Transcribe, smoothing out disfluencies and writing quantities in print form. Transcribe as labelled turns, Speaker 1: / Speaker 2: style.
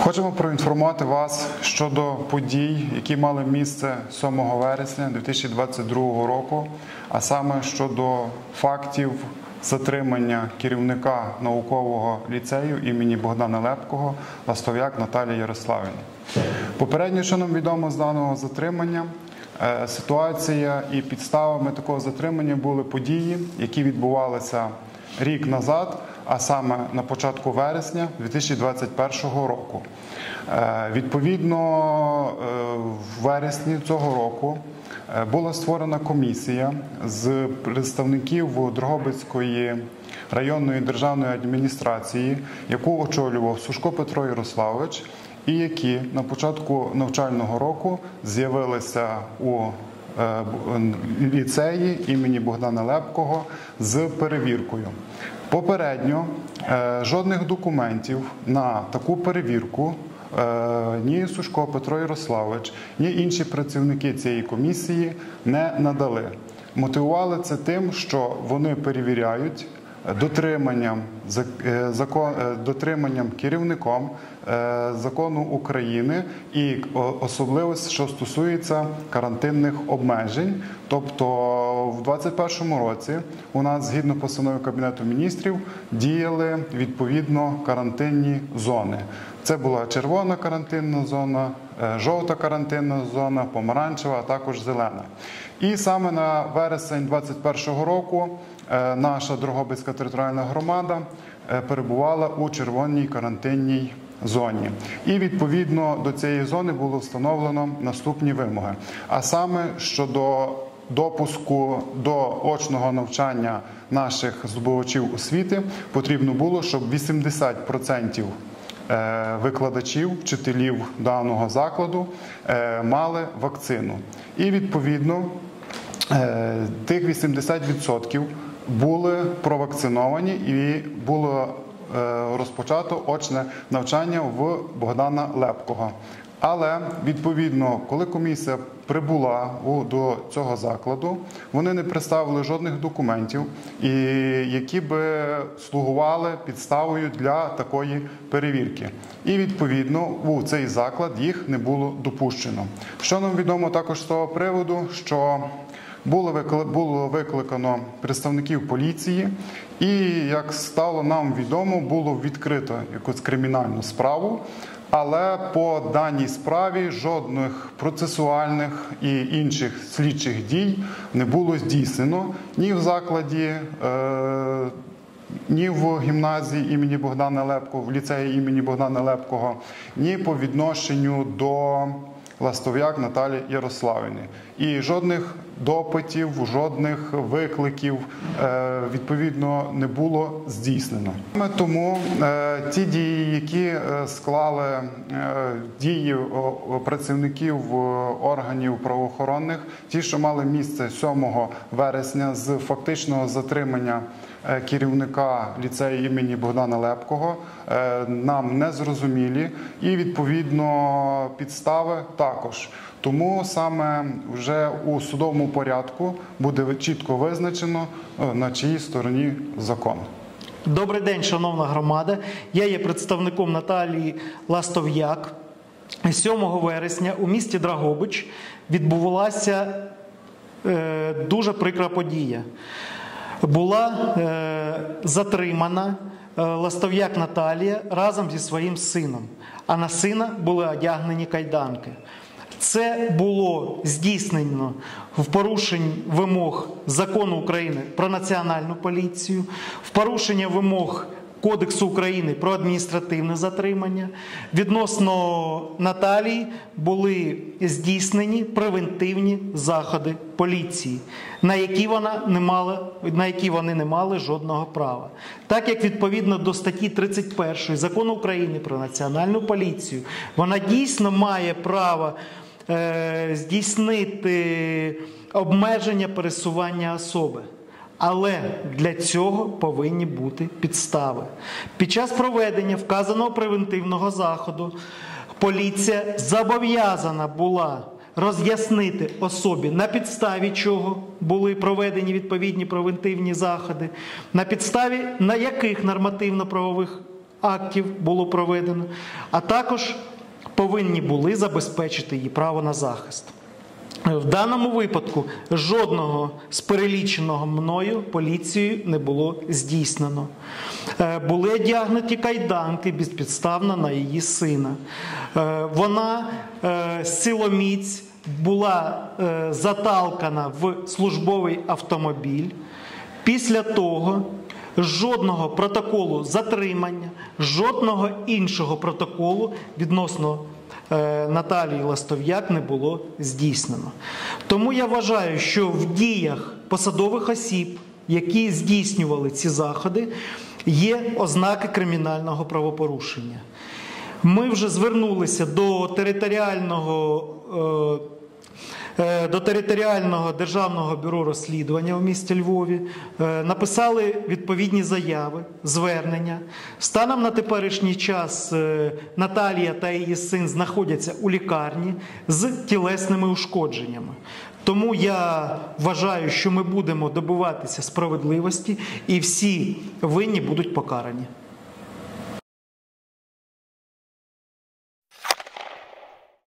Speaker 1: Хочемо проінформувати вас щодо подій, які мали місце 7 вересня 2022 року, а саме щодо фактів затримання керівника наукового ліцею імені Богдана Лепкого Ластов'як Наталії Ярославівни. Попередньо, що нам відомо з даного затримання, ситуація і підставами такого затримання були події, які відбувалися рік назад, а саме на початку вересня 2021 року. Відповідно, в вересні цього року була створена комісія з представників Дрогобицької районної державної адміністрації, яку очолював Сушко Петро Ярославович, і які на початку навчального року з'явилися у ліцеї імені Богдана Лепкого з перевіркою. Попередньо жодних документів на таку перевірку ні Сушко Петро Ярославович, ні інші працівники цієї комісії не надали. Мотивували це тим, що вони перевіряють дотриманням керівником закону України і особливо, що стосується карантинних обмежень. Тобто в 2021 році у нас, згідно постанови Кабінету міністрів, діяли відповідно карантинні зони. Це була червона карантинна зона, жовта карантинна зона, помаранчева, а також зелена. І саме на вересень 2021 року наша Дрогобицька територіальна громада перебувала у червоній карантинній зоні. І відповідно до цієї зони було встановлено наступні вимоги. А саме щодо допуску до очного навчання наших здобувачів освіти потрібно було, щоб 80% викладачів, вчителів даного закладу мали вакцину. І відповідно тих 80% були провакциновані і було розпочато очне навчання в Богдана Лепкого. Але, відповідно, коли комісія прибула до цього закладу, вони не представили жодних документів, які би слугували підставою для такої перевірки. І, відповідно, у цей заклад їх не було допущено. Що нам відомо також з того приводу, що було викликано представників поліції і, як стало нам відомо, було відкрито якусь кримінальну справу, але по даній справі жодних процесуальних і інших слідчих дій не було здійснено ні в закладі, ні в гімназії імені Богдана Лепкого, в ліцеї імені Богдана Лепкого, ні по відношенню до Ластов'як Наталії Ярославівни. І жодних допитів, жодних викликів, відповідно, не було здійснено. Тому ті дії, які склали дії працівників органів правоохоронних, ті, що мали місце 7 вересня з фактичного затримання керівника ліцею імені Богдана Лепкого, нам не зрозумілі і, відповідно, підстави також. Тому саме вже у судовому порядку буде чітко визначено, на чиїй стороні закон.
Speaker 2: Добрий день, шановна громада. Я є представником Наталії Ластов'як. 7 вересня у місті Дрогобич відбулася дуже прикра подія. Була затримана Ластов'як Наталія разом зі своїм сином, а на сина були одягнені кайданки. Це було здійснено в порушенні вимог Закону України про Національну поліцію, в порушення вимог Кодексу України про адміністративне затримання. Відносно Наталії були здійснені превентивні заходи поліції, на які вони не мали жодного права. Так як відповідно до статті 31 Закону України про Національну поліцію, вона дійсно має право здійснити обмеження пересування особи. Але для цього повинні бути підстави. Під час проведення вказаного превентивного заходу поліція зобов'язана була роз'яснити особі, на підставі чого були проведені відповідні превентивні заходи, на підставі на яких нормативно-правових актів було проведено, а також повинні були забезпечити її право на захист. В даному випадку жодного з переліченого мною поліцією не було здійснено. Були одягнуті кайданки безпідставно на її сина. Вона силоміць була заталкана в службовий автомобіль. Після того жодного протоколу затримання, жодного іншого протоколу відносно Наталії Ластов'як не було здійснено. Тому я вважаю, що в діях посадових осіб, які здійснювали ці заходи, є ознаки кримінального правопорушення. Ми вже звернулися до територіального державного бюро розслідування у місті Львові, написали відповідні заяви, звернення. Станом на теперішній час Наталія та її син знаходяться у лікарні з тілесними ушкодженнями. Тому я вважаю, що ми будемо добиватися справедливості і всі винні будуть покарані.